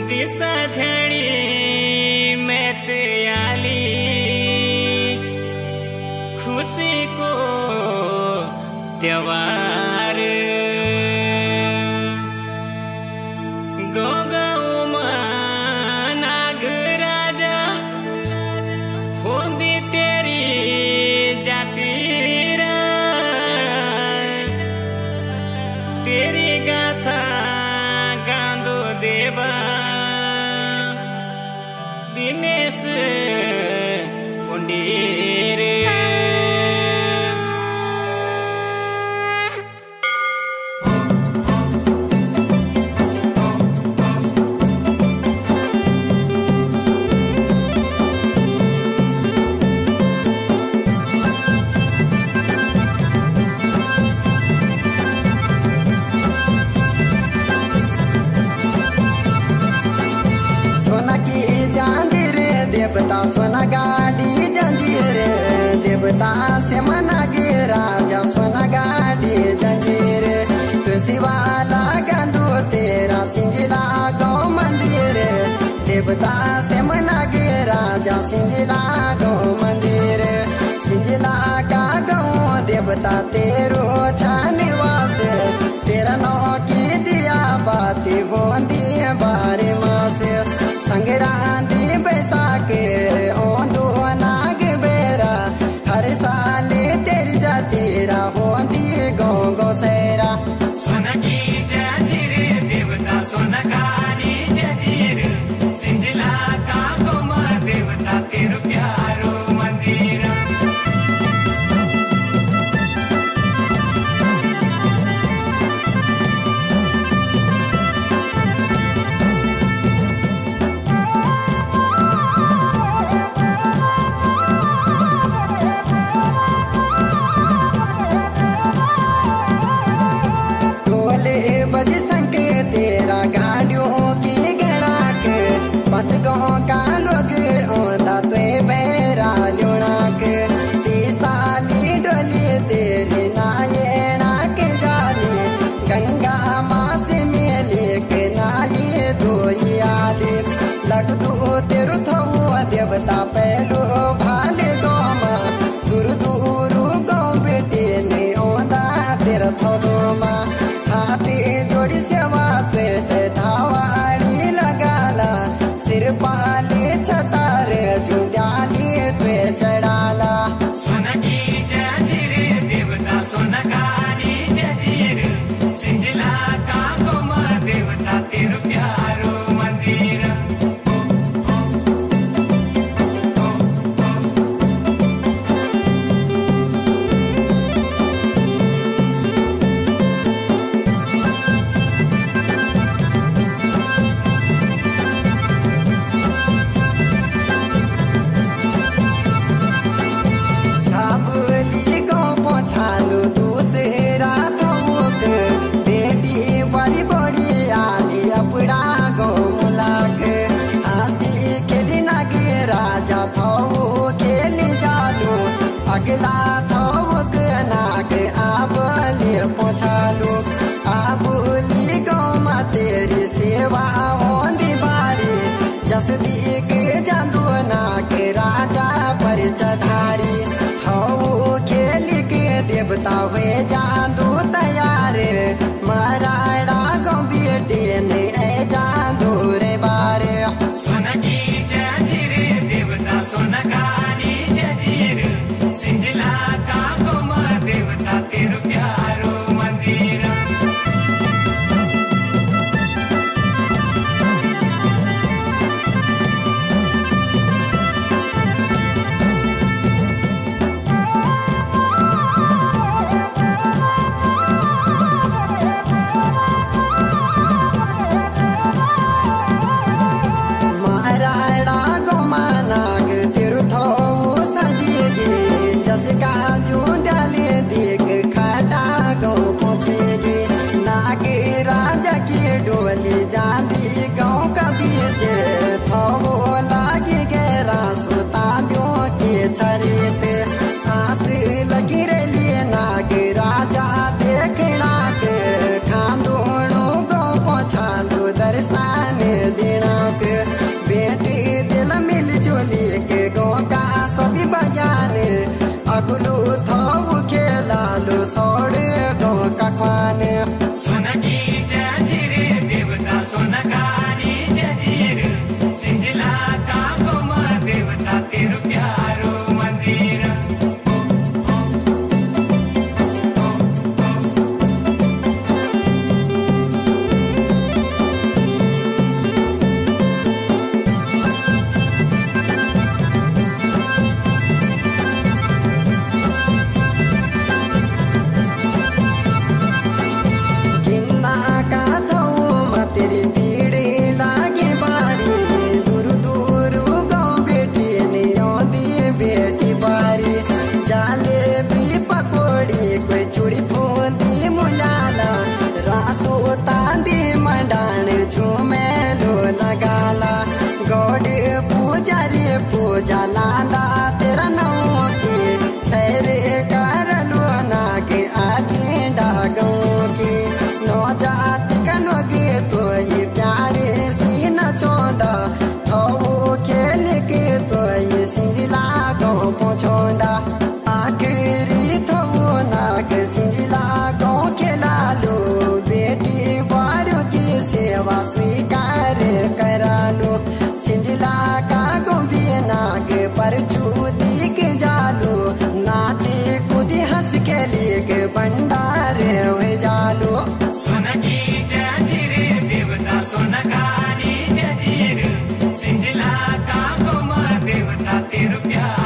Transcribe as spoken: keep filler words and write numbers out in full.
दिशा धड़ी मैं त्याली खुशी को त्योहार गौ गौ नाग राजा फोंदी तेरी जाती तेरी गाथा गांदो देवा दिनेश पुंडीर देवता सोना गाड़ी जंजीर देवता से मना गे राजा सोना गाड़ी जंजीर तुलसी वाला गंदू तेरा सिंजला गौ मंदिर देवता से मना गे राजा सिंजला गौ मंदिर सिंजला का गौ देवता तेरो छानिवास तेरा नौ की दिया बाती बोंदी बारे मास संगरांदी बैसाखे ओंदू नाग बेरा हर साल तेरी जातीरा होंदी गौ गौ सेरा सोना की जंजीर देवता सोना गाड़ी जंजीर सिंजला का गोमा देवता तेरो प्यारो मंदिर पाँच गाँव का लोग ओंदा ते बेरा लुणा के तीसाली डोली तेरी नायना के जाली गंगा माँ से मेले के नाये धोई आली लग दू तेरु थो देवता पहलू भाले गोमा दूर दूर गाँव बेटे ने ओंदा तेरा थोलो माँ हाथी जोड़ी सेवा ते धावाड़ी लगाला सिर पाले छतारे झुंझाली पे चढ़ाला सोना की जंजीर देवता सोना गाड़ी जंजीर सिंजला का गोमा देवता तेरो प्यारो मंदिर अगला थोक नाग आबली पहुँचालू आबली गौ माँ तेरी सेवा होंदी बारी जस दीक जादू नाग राजा पर चधारी थो खेल के देवता हुए जादू तैयार महाराणा गौ बेटे ने जादू रे बारे सोना की जंजीर देवता सोना गाड़ी जंजीर सिंजला का गोमा देवता तेरो प्यारो मंदिर जादी गाँव का बीच थो लागे गहरा सोता दो के छरेते आस लगी रही नाग राजा देखना के खांदो गौ पछांदो दर्शन देना तेरो प्यार